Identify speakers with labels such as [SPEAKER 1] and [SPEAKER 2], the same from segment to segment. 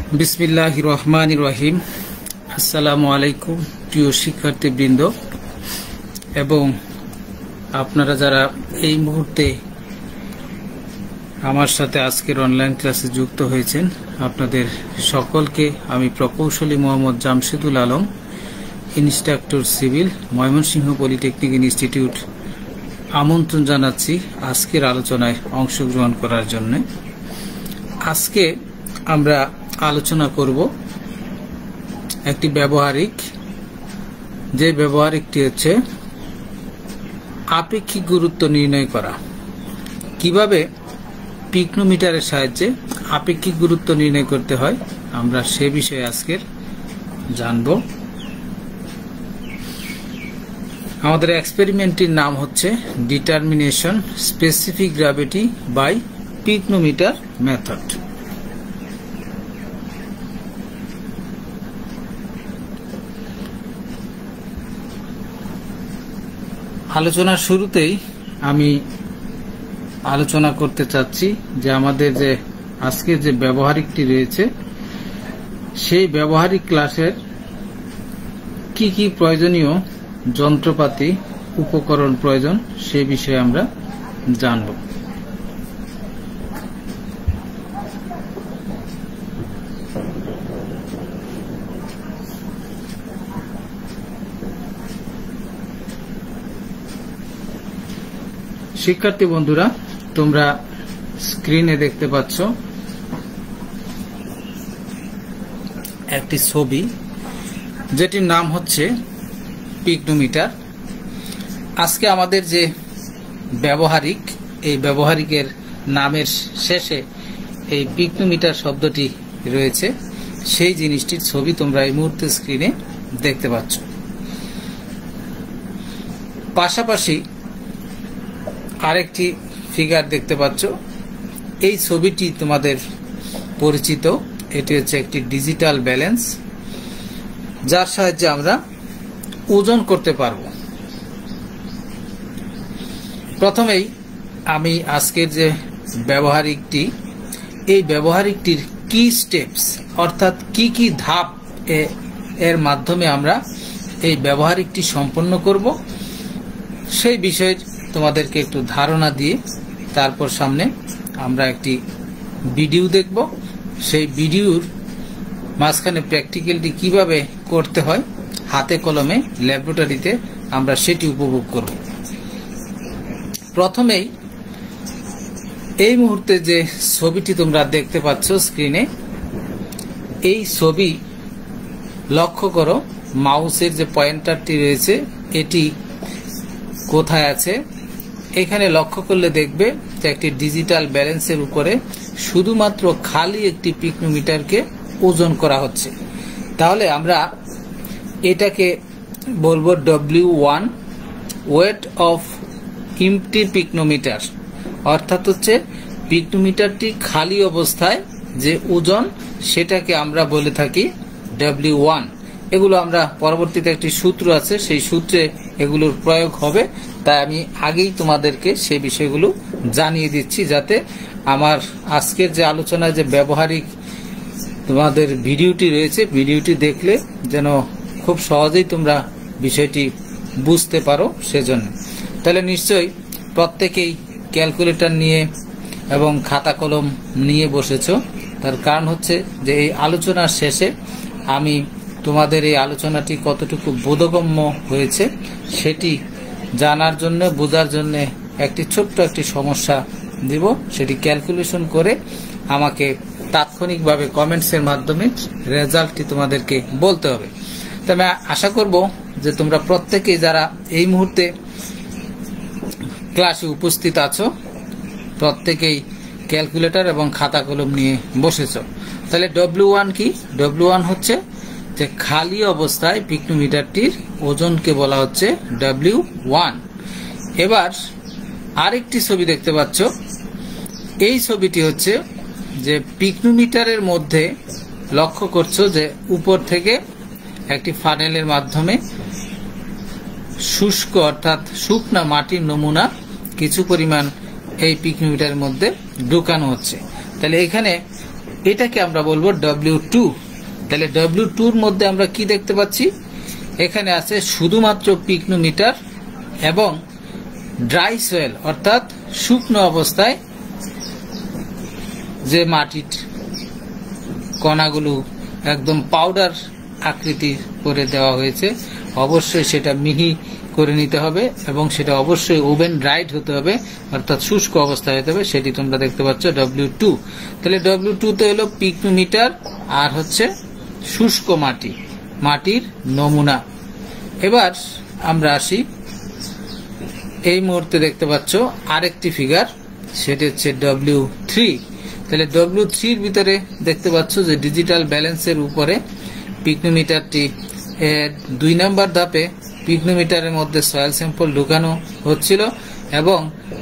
[SPEAKER 1] बिस्मिल्लाहिर रहमानिर रहीम। আসসালামু আলাইকুম প্রিয় শিক্ষার্থীবৃন্দ এবং আপনারা যারা এই মুহূর্তে আমার সাথে আজকের অনলাইন ক্লাসে যুক্ত হয়েছেন, আপনাদের সকলকে আমি প্রকৌশলী Mohammad Jamshedul Alam, instructor civil, Mymensingh polytechnic institute আমন্ত্রণ জানাচ্ছি আজকের আলোচনায় অংশগ্রহণ করার জন্য। আজকে আমরা আলোচনা করব একটি ব্যবহারিকটি হচ্ছে আপেক্ষিক গুরুত্ব নির্ণয় করা। কিভাবে পিকনোমিটারের সাহায্যে আপেক্ষিক গুরুত্ব নির্ণয় করতে হয় আমরা সে বিষয়ে আজকের জানব। আমাদের এক্সপেরিমেন্টটির নাম হচ্ছে determination specific gravity by pycnometer method. আলোচনার শুরুতেই আমি আলোচনা করতে চাচ্ছি যে আমাদের যে আজকের যে ব্যবহারিকটি রয়েছে সেই ব্যবহারিক ক্লাসের কি কি প্রয়োজনীয় যন্ত্রপাতি উপকরণ প্রয়োজন সে বিষয়ে আমরা জানব। শিক্ষার্থী বন্ধুরা, তোমরা স্ক্রিনে দেখতে পাচ্ছ একটি ছবি যেটির নাম হচ্ছে পিকনোমিটার। আজকে আমাদের যে ব্যবহারিক, এই ব্যবহারিকের নামের শেষে এই পিকনোমিটার শব্দটি রয়েছে, সেই জিনিসটির ছবি তোমরা এই মুহূর্তে স্ক্রিনে দেখতে পাচ্ছ। পাশাপাশি আরেকটি ফিগার দেখতে পাচ্ছ। এই ছবিটি তোমাদের পরিচিত, এটি হচ্ছে একটি ডিজিটাল ব্যালেন্স, যার সাহায্যে আমরা ওজন করতে পারব। প্রথমেই আমি আজকের যে ব্যবহারিকটি, এই ব্যবহারিকটির কি স্টেপস অর্থাৎ কি কি ধাপ এর মাধ্যমে আমরা এই ব্যবহারিকটি সম্পন্ন করব সেই বিষয়ে তোমাদেরকে একটু ধারণা দিয়ে তারপর সামনে আমরা একটি ভিডিও দেখব। সেই ভিডিওর মাঝখানে প্র্যাকটিক্যালটি কিভাবে করতে হয় হাতে কলমে ল্যাবরেটরিতে আমরা সেটি উপভোগ করব। প্রথমেই এই মুহূর্তে যে ছবিটি তোমরা দেখতে পাচ্ছ স্ক্রিনে, এই ছবি লক্ষ্য করো, মাউসের যে পয়েন্টারটি রয়েছে এটি কোথায় আছে। এখানে লক্ষ্য করলে দেখবে যে একটি ডিজিটাল ব্যালেন্সের উপরে শুধুমাত্র খালি একটি পিকনোমিটারকে ওজন করা হচ্ছে। তাহলে আমরা এটাকে বলবো W1 ওয়েট অফ এমটি পিকনোমিটার, অর্থাৎ হচ্ছে পিকনোমিটারটি খালি অবস্থায় যে ওজন সেটাকে আমরা বলে থাকি W1। এগুলো আমরা পরবর্তীতে একটি সূত্র আছে, সেই সূত্রে এগুলোর প্রয়োগ হবে, তাই আমি আগেই তোমাদেরকে সেই বিষয়গুলো জানিয়ে দিচ্ছি যাতে আমার আজকের যে আলোচনায় যে ব্যবহারিক তোমাদের ভিডিওটি রয়েছে, ভিডিওটি দেখলে যেন খুব সহজেই তোমরা বিষয়টি বুঝতে পারো সেজন্য। তাহলে নিশ্চয়ই প্রত্যেকেই ক্যালকুলেটর নিয়ে এবং খাতা কলম নিয়ে বসেছো। তার কারণ হচ্ছে যে এই আলোচনার শেষে আমি তোমাদের এই আলোচনাটি কতটুকু বোধগম্য হয়েছে সেটি জানার জন্য, বোঝার জন্য একটি ছোট্ট একটি সমস্যা দিব, সেটি ক্যালকুলেশন করে আমাকে তাৎক্ষণিকভাবে কমেন্টসের মাধ্যমে রেজাল্টটি তোমাদেরকে বলতে হবে। তবে আশা করব যে তোমরা প্রত্যেকেই যারা এই মুহূর্তে ক্লাসে উপস্থিত আছো প্রত্যেকেই ক্যালকুলেটর এবং খাতা কলম নিয়ে বসেছো। তাহলে W1 কি? W1 হচ্ছে যে খালি অবস্থায় পিকনোমিটারটির ওজনকে বলা হচ্ছে W1। এবার আরেকটি ছবি দেখতে পাচ্ছ, এই ছবিটি হচ্ছে যে পিকনোমিটারের মধ্যে লক্ষ্য করছো যে উপর থেকে একটি ফানেলের মাধ্যমে শুষ্ক অর্থাৎ শুকনা মাটির নমুনা কিছু পরিমাণ এই পিকনোমিটারের মধ্যে ঢুকানো হচ্ছে। তাহলে এখানে এটাকে আমরা বলবো W2। তাহলে W2 এর মধ্যে আমরা কি দেখতে পাচ্ছি, এখানে আছে শুধুমাত্র পিকনোমিটার এবং ড্রাই সয়েল অর্থাৎ শুকনো অবস্থায় যে মাটির কণাগুলো একদম পাউডার আকৃতি করে দেওয়া হয়েছে, অবশ্যই সেটা মিহি করে নিতে হবে এবং সেটা অবশ্যই ওভেন ড্রাইড হতে হবে অর্থাৎ শুষ্ক অবস্থায় হতে হবে, সেটি তোমরা দেখতে পাচ্ছ W2। তাহলে W2 তে হলো পিকনোমিটার আর হচ্ছে শুষ্ক মাটির নমুনা। এবার আমরা আসি, এই মুহূর্তে দেখতে পাচ্ছ আরেকটি ফিগার, সেটা হচ্ছে W3। তাহলে W3 এর ভিতরে দেখতে পাচ্ছ যে ডিজিটাল ব্যালেন্সের উপরে পিকনোমিটারটি 2 নম্বর ধাপে পিকনোমিটারের মধ্যে সয়েল স্যাম্পল ঢুকানো হচ্ছিল এবং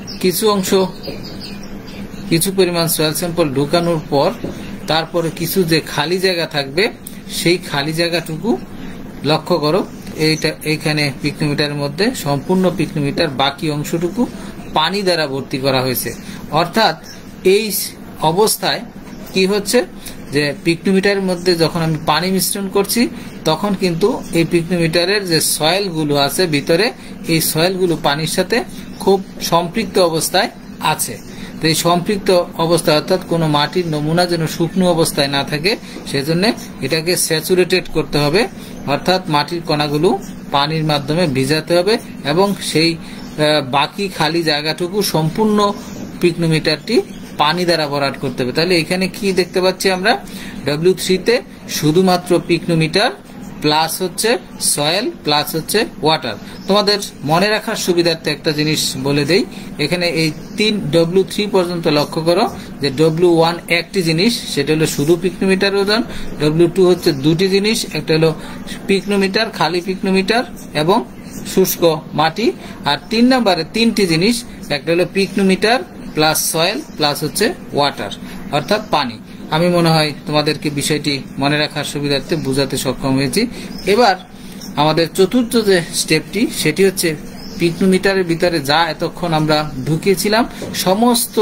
[SPEAKER 1] কিছু পরিমাণ সয়েল স্যাম্পল ঢুকানোর পর তারপরে কিছু যে খালি জায়গা থাকবে সেই খালি জায়গাটুকু লক্ষ্য করো, এইখানে পিকনোমিটারের মধ্যে সম্পূর্ণ পিকনোমিটার বাকি অংশটুকু পানি দ্বারা ভর্তি করা হয়েছে। অর্থাৎ এই অবস্থায় কি হচ্ছে যে পিকনোমিটারের মধ্যে যখন আমি পানি মিশ্রণ করছি তখন কিন্তু এই পিকনোমিটারের যে সয়েলগুলো আছে ভিতরে, এই সয়েলগুলো পানির সাথে খুব সম্পৃক্ত অবস্থায় আছে। তো এই সম্পৃক্ত অবস্থায় অর্থাৎ কোনো মাটির নমুনা যেন শুকনো অবস্থায় না থাকে সেজন্য এটাকে স্যাচুরেটেড করতে হবে, অর্থাৎ মাটির কণাগুলো পানির মাধ্যমে ভিজাতে হবে এবং সেই বাকি খালি জায়গাটুকু সম্পূর্ণ পিকনোমিটারটি পানি দ্বারা ভরাট করতে হবে। তাহলে এখানে কি দেখতে পাচ্ছি আমরা, W3 তে শুধুমাত্র পিকনোমিটার প্লাস হচ্ছে সয়েল প্লাস হচ্ছে ওয়াটার। তোমাদের মনে রাখার সুবিধার্থে একটা জিনিস বলে দেই, এখানে এই W3 পর্যন্ত লক্ষ্য করো যে W1 একটি জিনিস, সেটা হলো শুধু পিকনোমিটার ওজন, W2 হচ্ছে দুটি জিনিস, একটা হলো পিকনোমিটার খালি পিকনোমিটার এবং শুষ্ক মাটি, আর 3 নম্বরে 3টি জিনিস, একটা হলো পিকনোমিটার প্লাস সয়েল প্লাস হচ্ছে ওয়াটার অর্থাৎ পানি। আমি মনে হয় তোমাদেরকে বিষয়টি মনে রাখার সুবিধার্থে বুঝাতে সক্ষম হয়েছি। এবার আমাদের চতুর্থ যে স্টেপটি সেটি হচ্ছে পিকনোমিটারের ভিতরে যা এতক্ষণ আমরা ঢুকিয়েছিলাম সমস্ত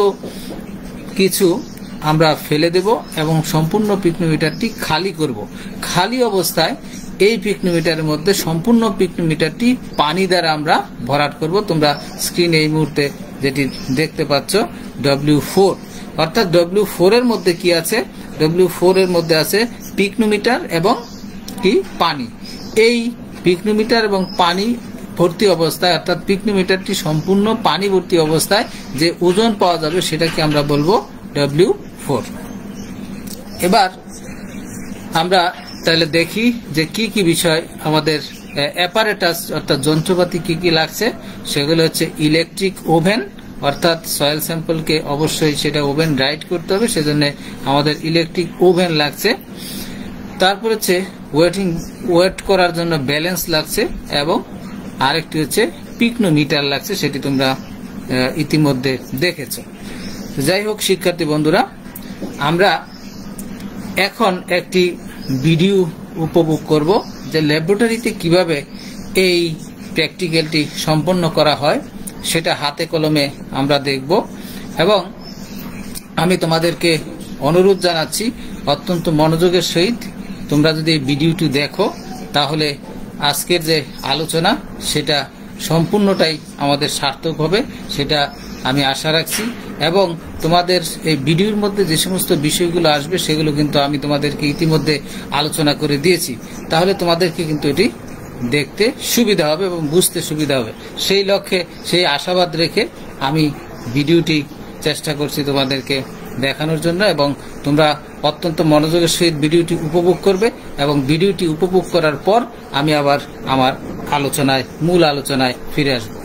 [SPEAKER 1] কিছু আমরা ফেলে দেব এবং সম্পূর্ণ পিকনোমিটারটি খালি করব। খালি অবস্থায় এই পিকনোমিটারের মধ্যে সম্পূর্ণ পিকনোমিটারটি পানি দ্বারা আমরা ভরাট করব। তোমরা স্ক্রিনে এই মুহূর্তে যেটি দেখতে পাচ্ছ W4, অর্থাৎ W4 এর মধ্যে কি আছে, W4 এর মধ্যে আছে পিকনোমিটার এবং কি পানি। এই পিকনোমিটার এবং পানি ভর্তি অবস্থায় অর্থাৎ পিকনোমিটারটি সম্পূর্ণ পানি ভর্তি অবস্থায় যে ওজন পাওয়া যাবে সেটাকে আমরা বলবো W4। এবার আমরা তাহলে দেখি যে কি কি বিষয় আমাদের অ্যাপারেটাস অর্থাৎ যন্ত্রপাতি কি কি লাগছে। সেগুলো হচ্ছে ইলেকট্রিক ওভেন, অর্থাৎ সয়েল স্যাম্পলকে অবশ্যই সেটা ওভেন ড্রাইড করতে হবে, সেজন্য আমাদের ইলেকট্রিক ওভেন লাগছে। তারপর হচ্ছে ওয়েট করার জন্য ব্যালেন্স লাগছে এবং আরেকটি হচ্ছে পিকনোমিটার লাগছে, সেটি তোমরা ইতিমধ্যে দেখেছো। যাই হোক শিক্ষার্থী বন্ধুরা, আমরা এখন একটি ভিডিও উপভোগ করব যে ল্যাবরেটরিতে কিভাবে এই প্র্যাকটিক্যালটি সম্পন্ন করা হয় সেটা হাতে কলমে আমরা দেখব এবং আমি তোমাদেরকে অনুরোধ জানাচ্ছি অত্যন্ত মনোযোগের সহিত তোমরা যদি এই ভিডিওটি দেখো তাহলে আজকের যে আলোচনা সেটা সম্পূর্ণটাই আমাদের সার্থক হবে, সেটা আমি আশা রাখছি। এবং তোমাদের এই ভিডিওর মধ্যে যে সমস্ত বিষয়গুলো আসবে সেগুলো কিন্তু আমি তোমাদেরকে ইতিমধ্যে আলোচনা করে দিয়েছি, তাহলে তোমাদেরকে কিন্তু এটি দেখতে সুবিধা হবে এবং বুঝতে সুবিধা হবে। সেই লক্ষ্যে সেই আশাবাদ রেখে আমি ভিডিওটি চেষ্টা করছি তোমাদেরকে দেখানোর জন্য এবং তোমরা অত্যন্ত মনোযোগের সহিত ভিডিওটি উপভোগ করবে এবং ভিডিওটি উপভোগ করার পর আমি আবার আমার মূল আলোচনায় ফিরে আসবো।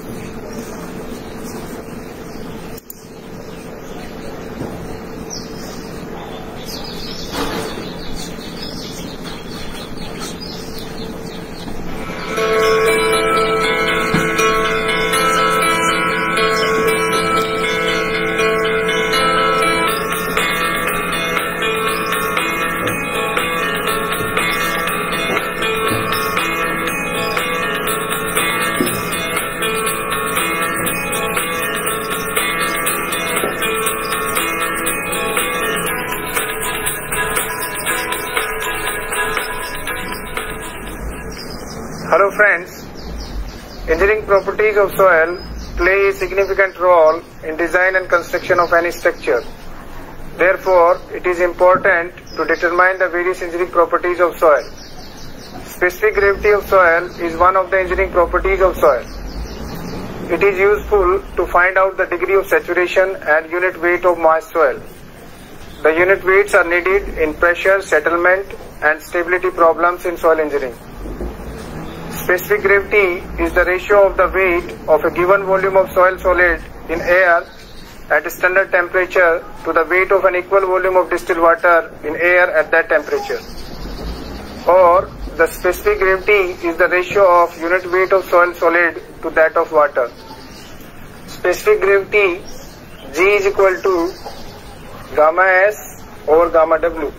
[SPEAKER 2] Hello friends, engineering properties of soil play a significant role in design and construction of any structure. Therefore, it is important to determine the various engineering properties of soil. Specific gravity of soil is one of the engineering properties of soil. It is useful to find out the degree of saturation and unit weight of moist soil. The unit weights are needed in pressure, settlement and stability problems in soil engineering. Specific gravity is the ratio of the weight of a given volume of soil solid in air at a standard temperature to the weight of an equal volume of distilled water in air at that temperature. Or the specific gravity is the ratio of unit weight of soil solid to that of water. Specific gravity G is equal to gamma S over gamma W.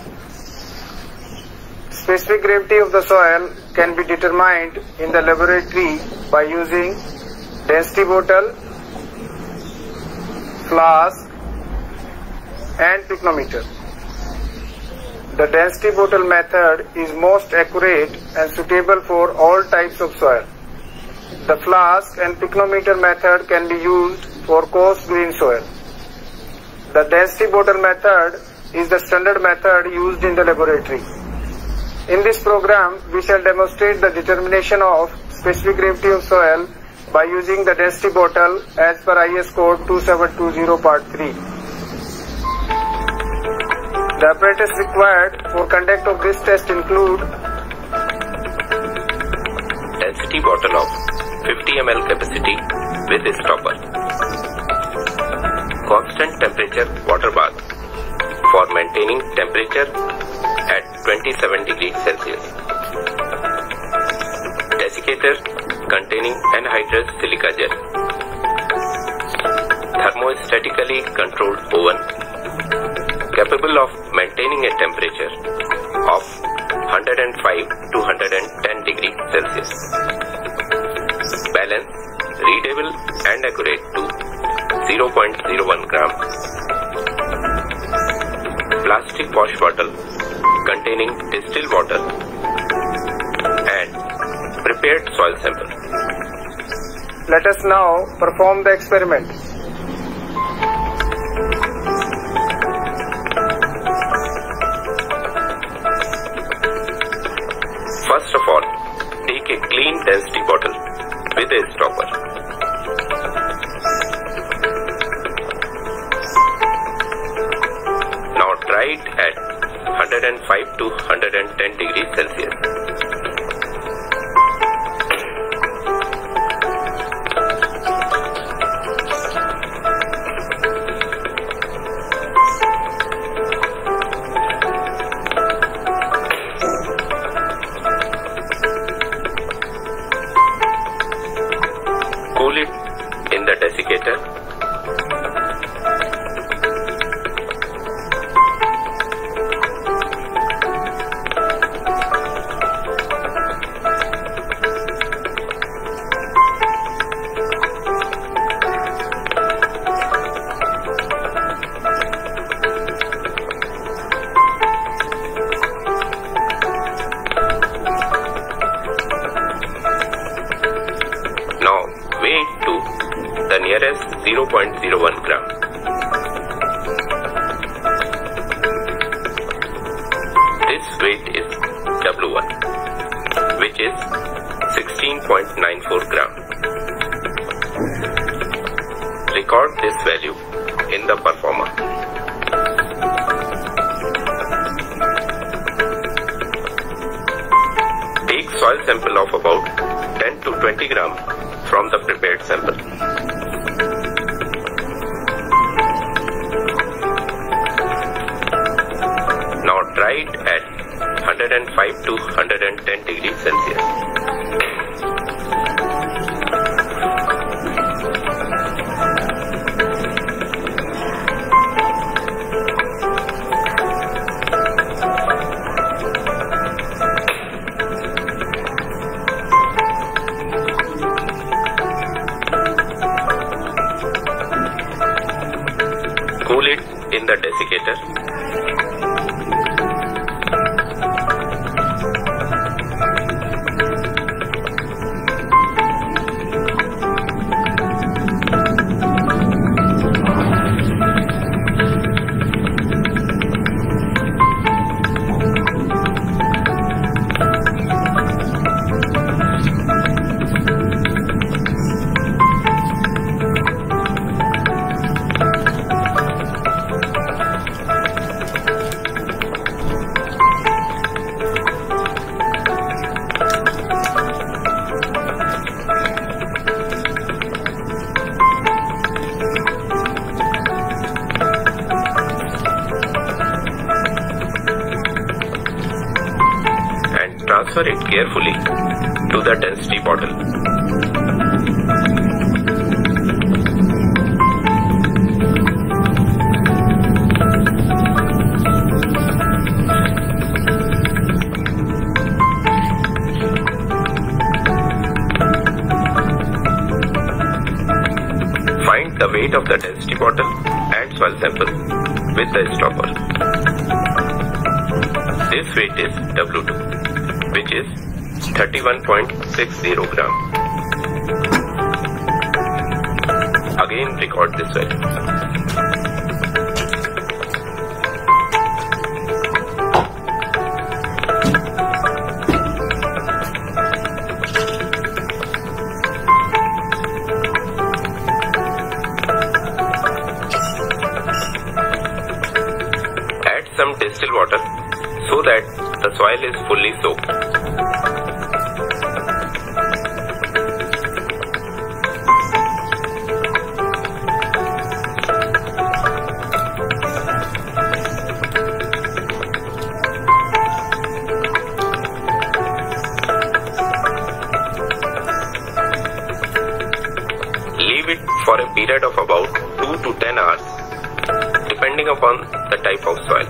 [SPEAKER 2] Specific gravity of the soil can be determined in the laboratory by using density bottle, flask and pycnometer. The density bottle method is most accurate and suitable for all types of soil. The flask and pycnometer method can be used for coarse grain soil. The density bottle method is the standard method used in the laboratory. In this program, we shall demonstrate the determination of specific gravity of soil by using the density bottle as per IS code 2720 part 3. The apparatus required for conduct of this test include
[SPEAKER 3] density bottle of 50 ml capacity with a stopper, constant temperature water bath for maintaining temperature at 27 degrees Celsius, desiccator containing anhydrous silica gel, thermostatically controlled oven capable of maintaining a temperature of 105 to 110 degrees Celsius, balance readable and accurate to 0.01 gram, plastic wash bottle containing distilled water and prepared soil sample.
[SPEAKER 2] Let us now perform the experiment.
[SPEAKER 3] First of all, take a clean density bottle with a stopper. Now dry it at 105 to 110 degrees Celsius. Cool it in the desiccator. Now weigh it to the nearest 0.01 gram. This weight is W1, which is 16.94 gram. Record this value in the performer. Take soil sample of about 10 to 20 gram from the prepared sample. Now dry it at 105 to 110 degrees Celsius. Cool it in the desiccator. transfer it carefully to the density bottle. Find the weight of the density bottle and soil sample with the stopper. This weight is W2, which is 31.60 gram. Again record this value. Some distilled water so that the soil is fully soaked. Leave it for a period of about 2 to 10 hours, depending upon the type of soil.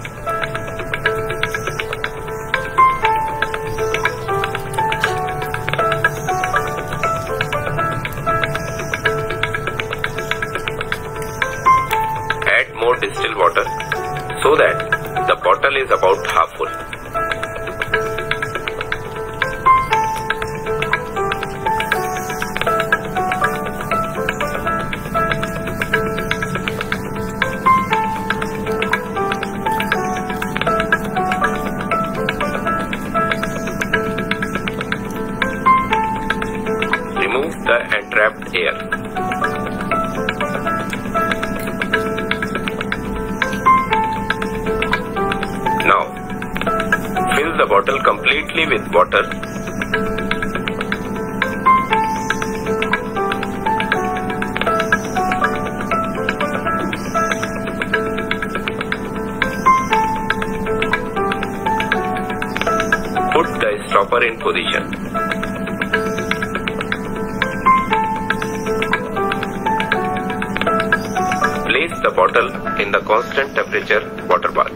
[SPEAKER 3] Add more distilled water so that the bottle is about half full. Remove the entrapped air. Now, fill the bottle completely with water. Put the stopper in position. Place the bottle in the constant temperature water bath.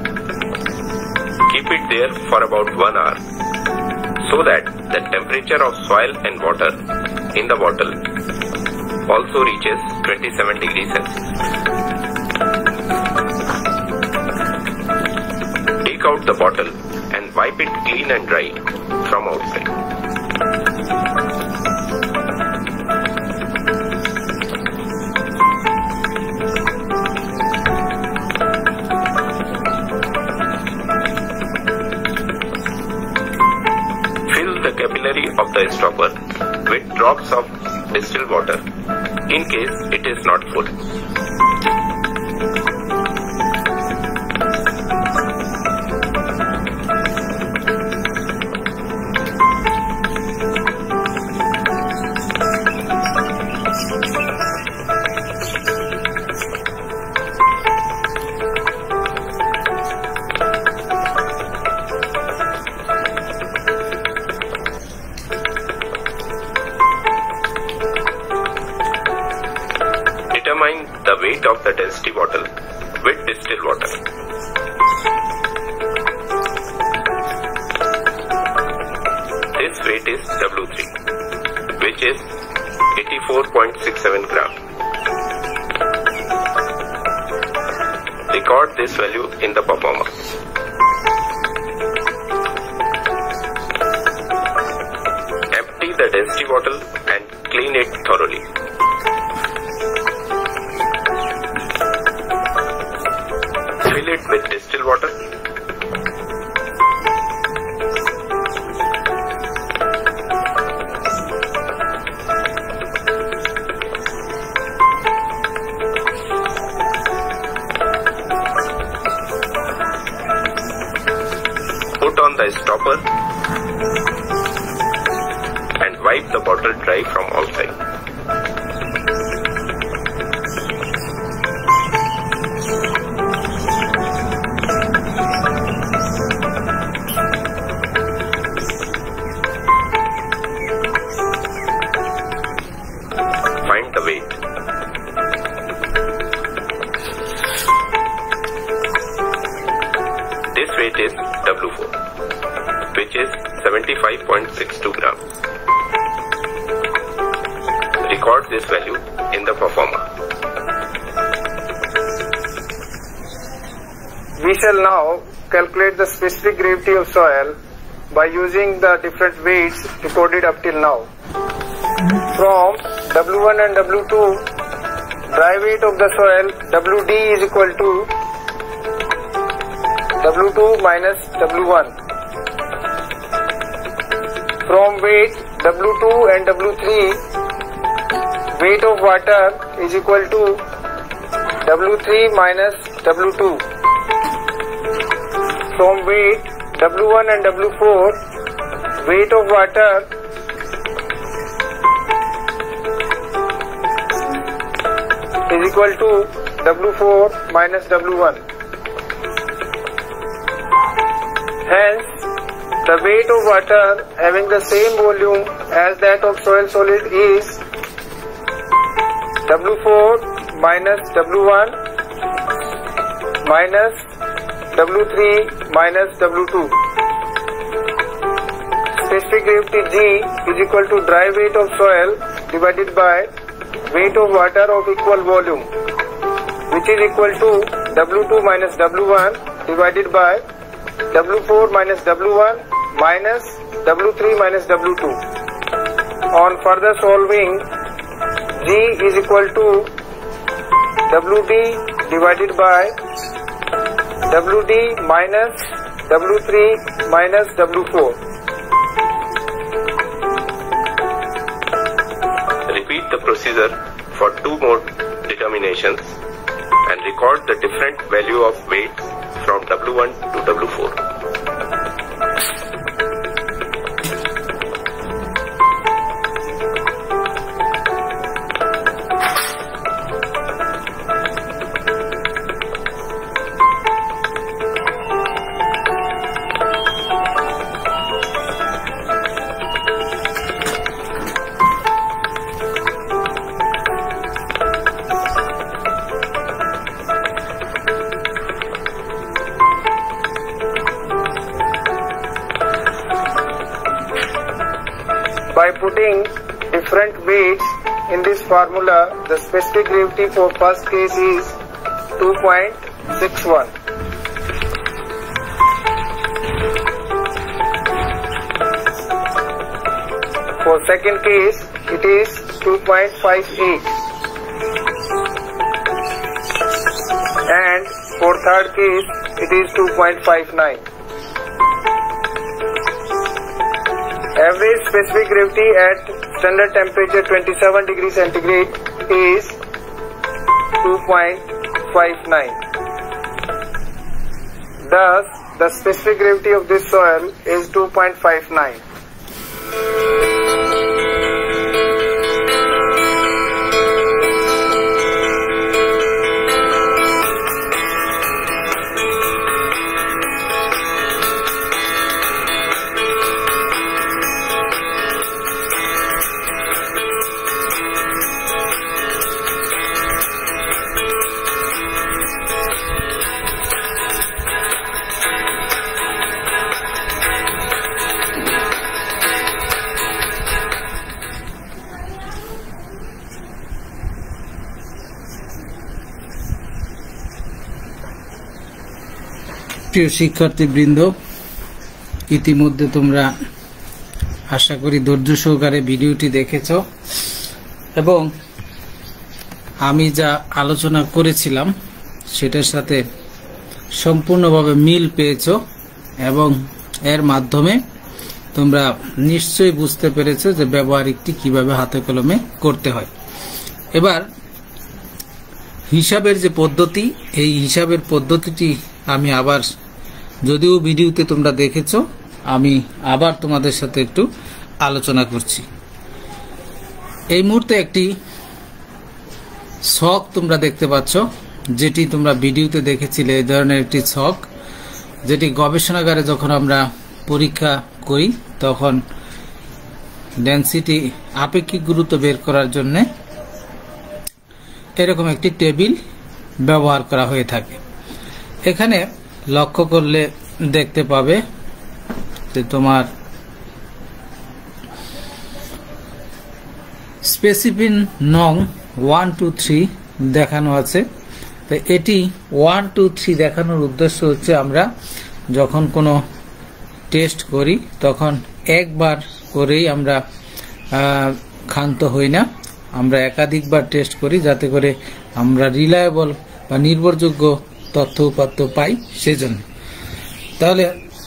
[SPEAKER 3] Keep it there for about 1 hour so that the temperature of soil and water in the bottle also reaches 27 degrees Celsius. Take out the bottle and wipe it clean and dry from outside. Capillary of the stopper with drops of distilled water in case it is not full. Determine the weight of the density bottle with distilled water. This weight is W3, which is 84.67 gram. Record this value in the performer. Empty the density bottle and clean it thoroughly. Fill it with distilled water. Put on the stopper and wipe the bottle dry from outside. its weight is W4, which is 75.62 grams. Record this value in the performer.
[SPEAKER 2] We shall now calculate the specific gravity of soil by using the different weights recorded up till now. From W1 and W2, dry weight of the soil WD is equal to W2 minus W1. From weight W2 and W3, weight of water is equal to W3 minus W2. From weight W1 and W4, weight of water is equal to W4 minus W1. Hence, the weight of water having the same volume as that of soil solid is W4 minus W1 minus W3 minus W2. Specific gravity G is equal to dry weight of soil divided by weight of water of equal volume, which is equal to W2 minus W1 divided by W4 minus W1 minus W3 minus W2. On further solving, G is equal to WD divided by WD minus W3 minus W4.
[SPEAKER 3] Repeat the procedure for 2 more determinations and record the different value of weights from W1 to W4.
[SPEAKER 2] By putting different weights in this formula, the specific gravity for first case is 2.61. For second case, it is 2.58. And for third case, it is 2.59. Average specific gravity at standard temperature 27 degrees centigrade is 2.59. Thus, the specific gravity of this soil is 2.59.
[SPEAKER 1] প্রিয় শিক্ষার্থীবৃন্দ, ইতিমধ্যে তোমরা আশা করি ধৈর্য সহকারে ভিডিওটি দেখেছো এবং আমি যা আলোচনা করেছিলাম সেটার সাথে সম্পূর্ণভাবে মিল পেয়েছো এবং এর মাধ্যমে তোমরা নিশ্চয়ই বুঝতে পেরেছো যে ব্যবহারিকটি কিভাবে হাতে কলমে করতে হয়। এবার হিসাবের যে পদ্ধতি, এই হিসাবের পদ্ধতিটি আমি আবার, যদিও ভিডিওতে তোমরা দেখেছো, আমি আবার তোমাদের সাথে একটু আলোচনা করছি। এই মুহূর্তে একটি ছক তোমরা দেখতে পাচ্ছ, যেটি তোমরা ভিডিওতে দেখেছিলে। এই ধরনের একটি ছক, যেটি গবেষণাগারে যখন আমরা পরীক্ষা করি তখন ডেনসিটি, আপেক্ষিক গুরুত্ব বের করার জন্য এরকম একটি টেবিল ব্যবহার করা হয়ে থাকে। এখানে লক্ষ্য করলে দেখতে পাবে যে তোমার স্পেসিফিক নং 1, 2, 3 দেখানো আছে। তো এটি 1, 2, 3 দেখানোর উদ্দেশ্য হচ্ছে আমরা যখন কোনো টেস্ট করি তখন একবার করেই আমরা ক্ষান্ত হই না, আমরা একাধিকবার টেস্ট করি যাতে করে আমরা রিলায়েবল বা নির্ভরযোগ্য তথ্য উপাত্ত পাই সেজন্য। তাহলে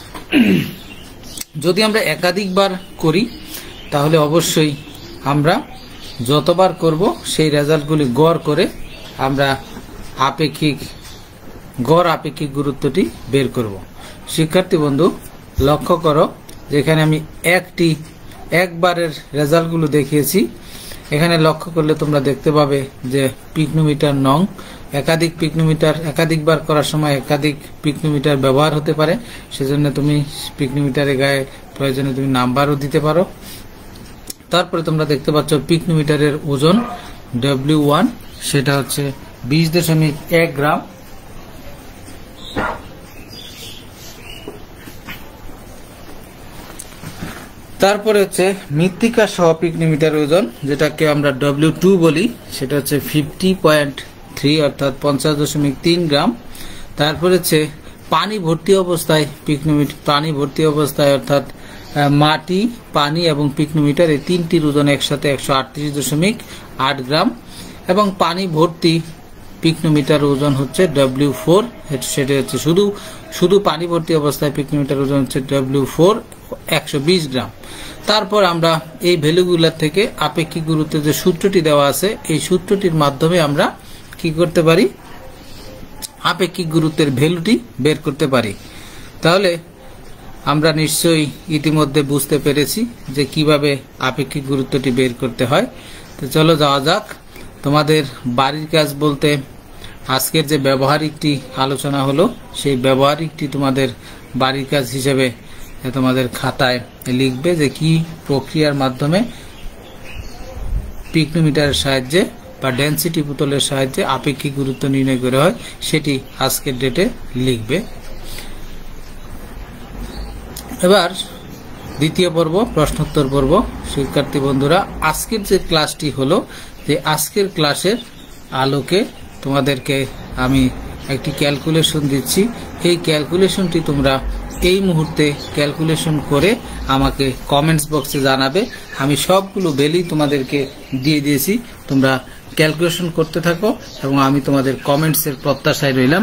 [SPEAKER 1] যদি আমরা একাধিকবার করি তাহলে অবশ্যই আমরা যতবার করব সেই রেজাল্টগুলি গড় করে আমরা গড় আপেক্ষিক গুরুত্বটি বের করব। শিক্ষার্থী বন্ধু লক্ষ্য করো যেখানে আমি একবারের রেজাল্টগুলো দেখিয়েছি, এখানে লক্ষ্য করলে তোমরা দেখতে পাবে যে পিকোমিটার নং একাধিকবার করার সময় একাধিক পিকোমিটার ব্যবহার হতে পারে, সেজন্য তুমি পিকোমিটারের গায়ে প্রয়োজনে তুমি নাম্বারও দিতে পারো। তারপরে তোমরা দেখতে পাচ্ছ পিকোমিটারের ওজন W1 সেটা হচ্ছে 20.1 গ্রাম। তারপরে হচ্ছে মৃত্তিকা সহ পিকোমিটার ওজন যেটাকে আমরা W2 বলি, সেটা হচ্ছে 50.3 অর্থাৎ 50.3 গ্রাম। তারপরে হচ্ছে পানি ভর্তি অবস্থায় পানি ভর্তি অবস্থায় অর্থাৎ মাটি, পানি এবং পিকোমিটার এই তিনটির ওজন একসাথে 138.8 গ্রাম এবং পানি ভর্তি পিকোমিটার ওজন হচ্ছে W4, সেটা হচ্ছে শুধু পানি ভর্তি অবস্থায় পিকোমিটার ওজন হচ্ছে W4 120 গ্রাম। তারপর আমরা এই ভ্যালুগুলোর থেকে আপেক্ষিক গুরুত্বের যে সূত্রটি দেওয়া আছে এই সূত্রটির মাধ্যমে আমরা কি করতে পারি, আপেক্ষিক গুরুত্বের ভ্যালুটি বের করতে পারি। তাহলে আমরা নিশ্চয়ই ইতিমধ্যে বুঝতে পেরেছি যে কিভাবে আপেক্ষিক গুরুত্বটি বের করতে হয়। তো চলো যাওয়া যাক। তোমাদের বাড়ির কাজ বলতে আজকের যে ব্যবহারিকটি আলোচনা হলো সেই ব্যবহারিকটি তোমাদের বাড়ির কাজ হিসেবে তোমাদের খাতায় লিখবে যে কি প্রক্রিয়ার মাধ্যমে পিকোমিটারের সাহায্যে বা ডেনসিটি বোতলের সাহায্যে আপেক্ষিক গুরুত্ব নির্ণয় করা হয় সেটি আজকের ডেটে লিখবে। এবার দ্বিতীয় পর্ব প্রশ্নোত্তর পর্ব। শিক্ষার্থী বন্ধুরা আজকের যে ক্লাসটি হলো যে আজকের ক্লাসের আলোকে তোমাদেরকে আমি একটি ক্যালকুলেশন দিচ্ছি, এই ক্যালকুলেশনটি তোমরা এই মুহূর্তে ক্যালকুলেশন করে আমাকে কমেন্টস বক্সে জানাবে। আমি সবগুলো ভ্যালু তোমাদেরকে দিয়ে দিয়েছি, তোমরা ক্যালকুলেশন করতে থাকো এবং আমি তোমাদের কমেন্টসের প্রত্যাশায় রইলাম।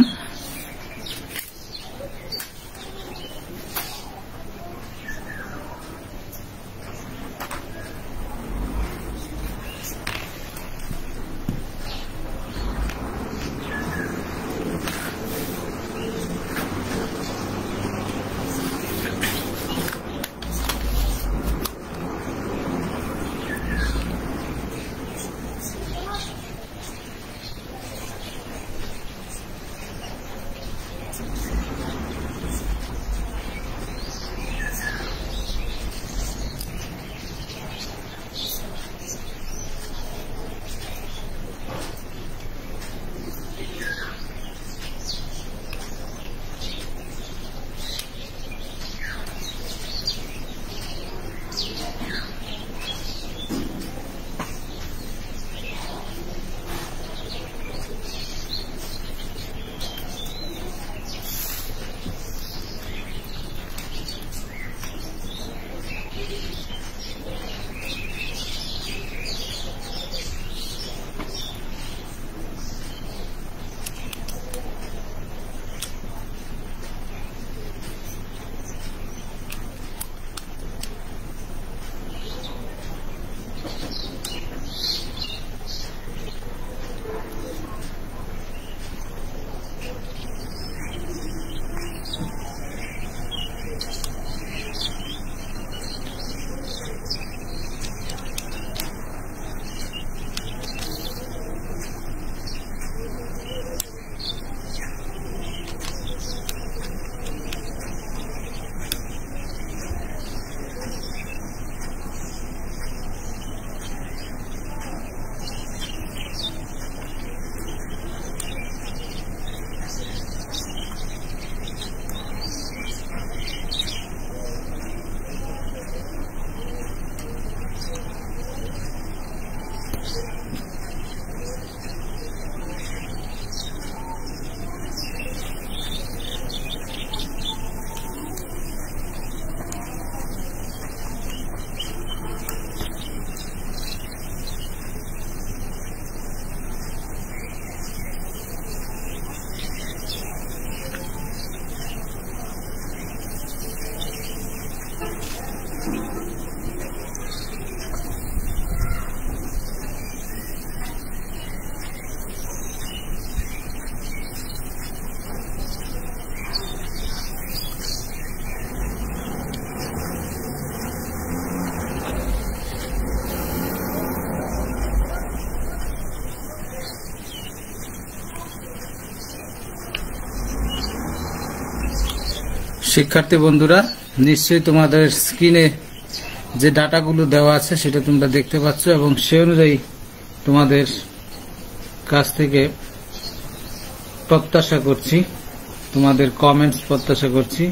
[SPEAKER 1] শিক্ষার্থী বন্ধুরা, নিশ্চয়ই তোমাদের স্ক্রিনে যে ডাটাগুলো দেওয়া আছে সেটা তোমরা দেখতে পাচ্ছ এবং সে অনুযায়ী তোমাদের কাছ থেকে প্রত্যাশা করছি, তোমাদের কমেন্টস প্রত্যাশা করছি।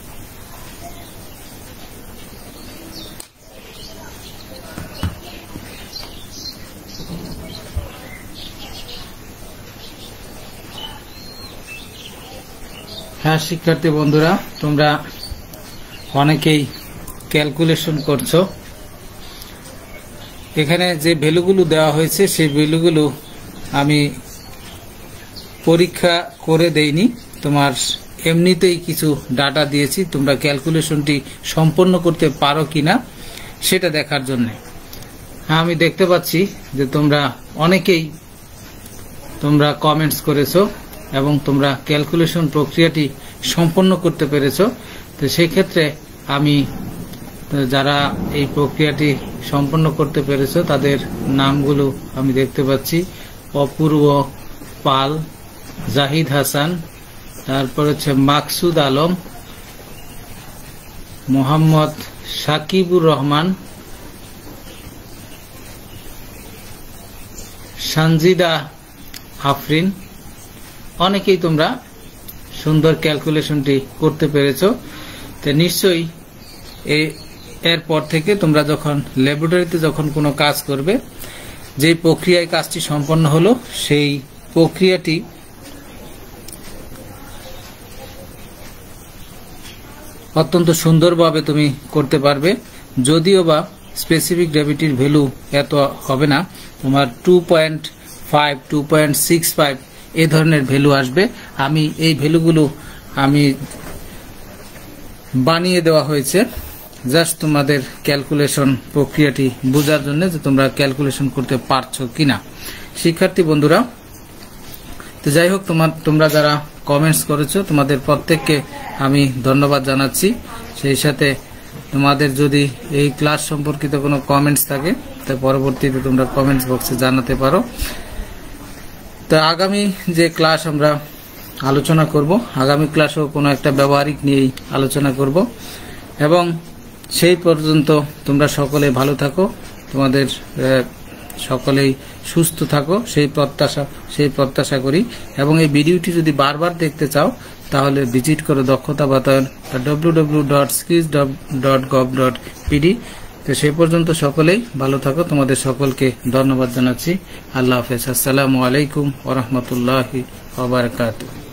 [SPEAKER 1] হ্যাঁ শিক্ষার্থী বন্ধুরা, তোমরা অনেকেই ক্যালকুলেশন করছো। এখানে যে ভ্যালুগুলো দেওয়া হয়েছে সেই ভ্যালুগুলো আমি পরীক্ষা করে দেইনি, তোমার এমনিতেই কিছু ডাটা দিয়েছি, তোমরা ক্যালকুলেশনটি সম্পন্ন করতে পারো কিনা সেটা দেখার জন্য। হ্যাঁ, আমি দেখতে পাচ্ছি যে অনেকেই তোমরা কমেন্টস করেছো এবং তোমরা ক্যালকুলেশন প্রক্রিয়াটি সম্পন্ন করতে পেরেছো। তো সেই ক্ষেত্রে আমি যারা এই প্রক্রিয়াটি সম্পন্ন করতে পেরেছো তাদের নামগুলো আমি দেখতে পাচ্ছি। অপূর্ব পাল, জাহিদ হাসান, তারপর হচ্ছে মাকসুদ আলম, মোহাম্মদ সাকিবুর রহমান, সানজিদা আফরিন। অনেকেই তোমরা সুন্দর ক্যালকুলেশনটি করতে পেরেছো। তো নিশ্চয়ই এরপর থেকে তোমরা যখন ল্যাবরেটরিতে যখন কোনো কাজ করবে, যে প্রক্রিয়ায় কাজটি সম্পন্ন হলো সেই প্রক্রিয়াটি অত্যন্ত সুন্দরভাবে তুমি করতে পারবে। যদিও বা স্পেসিফিক গ্র্যাভিটির ভ্যালু এত হবে না, তোমার 2.5, 2.65 এই ধরনের ভ্যালু আসবে। আমি এই ভ্যালুগুলো বানিয়ে দেওয়া হয়েছে জাস্ট তোমাদের ক্যালকুলেশন প্রক্রিয়াটি বোঝার জন্য, যে তোমরা ক্যালকুলেশন করতে পারছো কিনা। শিক্ষার্থী বন্ধুরা, তো যাই হোক, তোমরা যারা কমেন্টস করেছো তোমাদের প্রত্যেককে আমি ধন্যবাদ জানাচ্ছি। সেই সাথে তোমাদের যদি এই ক্লাস সম্পর্কিত কোনো কমেন্টস থাকে তা পরবর্তীতে তোমরা কমেন্টস বক্সে জানাতে পারো। তো আগামী যে ক্লাস আমরা আলোচনা করব, আগামী ক্লাসও কোনো একটা ব্যবহারিক নিয়েই আলোচনা করব এবং সেই পর্যন্ত তোমরা সকলে ভালো থাকো, তোমাদের সকলেই সুস্থ থাকো সেই প্রত্যাশা করি। এবং এই ভিডিওটি যদি বারবার দেখতে চাও তাহলে ভিজিট করো দক্ষতা বাতায়ন www.skills.gov.pd। তো সেই পর্যন্ত সকলেই ভালো থাকো, তোমাদের সকলকে ধন্যবাদ জানাচ্ছি। আল্লাহ হাফেজ। আসসালামু আলাইকুম ওয়া রাহমাতুল্লাহি ওয়া বারাকাতুহু।